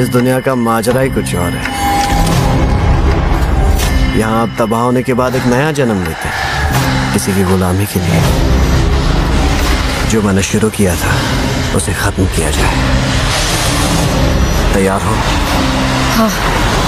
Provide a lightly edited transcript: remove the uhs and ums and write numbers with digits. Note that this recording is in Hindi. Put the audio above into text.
इस दुनिया का माजरा ही कुछ और है। यहाँ आप तबाह होने के बाद एक नया जन्म लेते हैं, किसी की गुलामी के लिए। जो मैंने शुरू किया था उसे खत्म किया जाए। तैयार हो? हाँ।